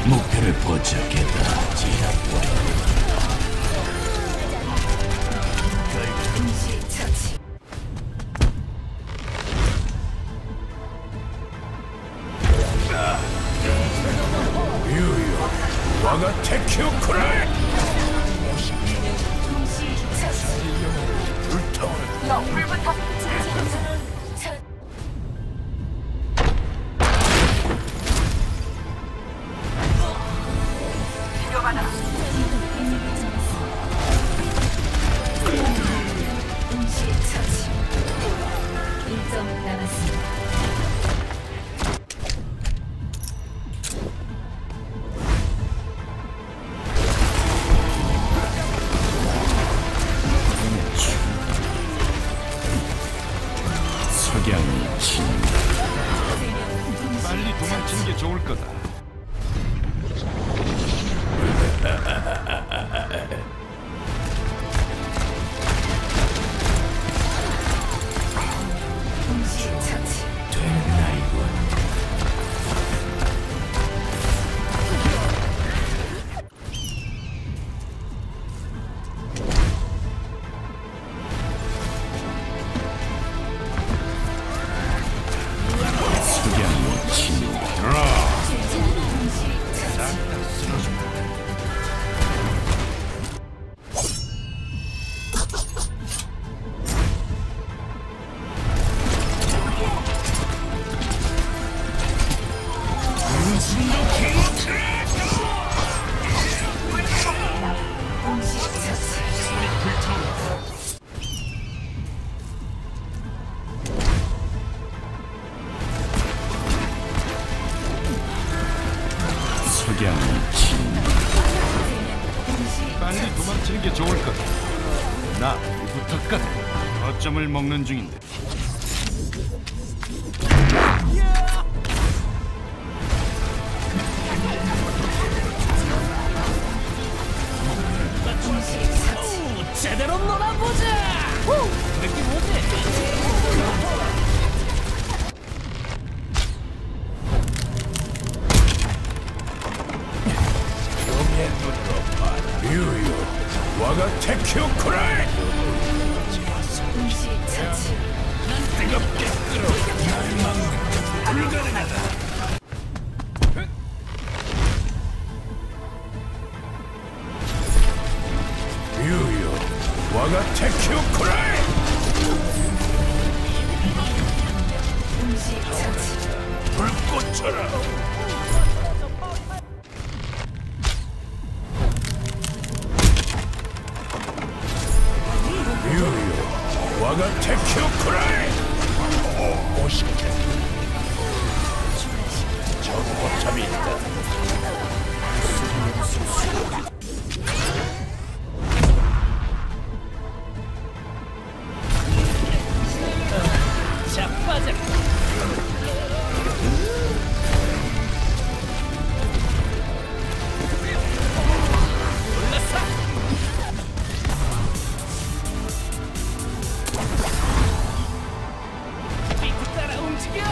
목표를 포착했다. 제압 유유 와가 테키오쿠라이 불타오르 불부터 필요하다. 석양이 친 빨리 도망치는 게 좋을 거다. 되는 나이군. 석양이 친다. 석양이 친다. 빨리 도망치는 게 좋을 거다. 나 부탁까지 거점을 먹는 중인데. 제대로 놀아보자! 느낌 오지? 유유 와가 테키오쿠라이 뜨겁게 끓어 날 막는 불가능하다. 유유 와가 테키오쿠라이 불꽃처럼 유유 와가 테키오쿠라이 오시게 저거참이 있다. 자빠져! 올랐어! 비트 따라 움직여!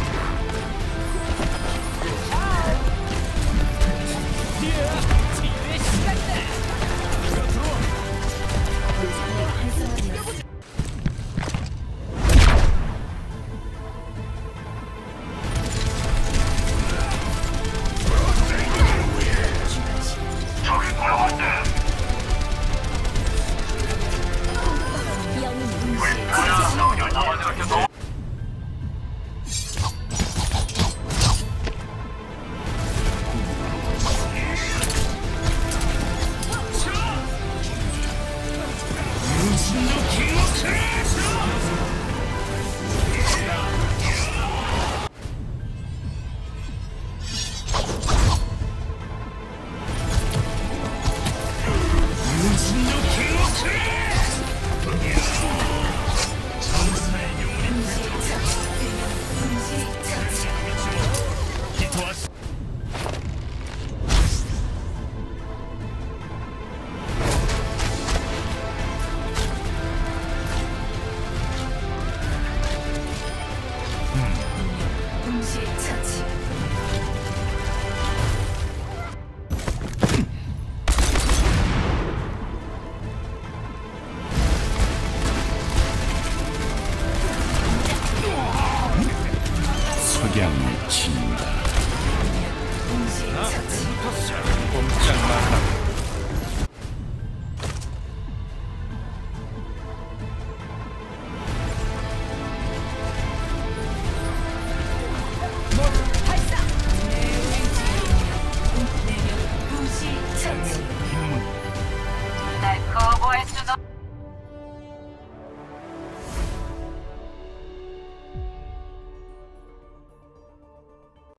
지뢰 시간이다! 꼼짝 말라.